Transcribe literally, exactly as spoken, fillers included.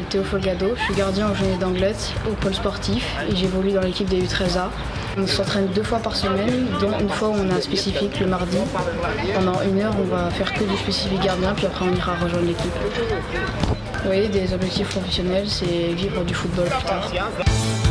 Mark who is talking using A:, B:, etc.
A: Théo Folgado, je suis gardien au Jeunet d'Anglet, au pôle sportif et j'évolue dans l'équipe des U treize A. On s'entraîne deux fois par semaine, dont une fois où on a un spécifique le mardi. Pendant une heure, on va faire que du spécifique gardien, puis après on ira rejoindre l'équipe. Oui, des objectifs professionnels, c'est vivre du football plus tard.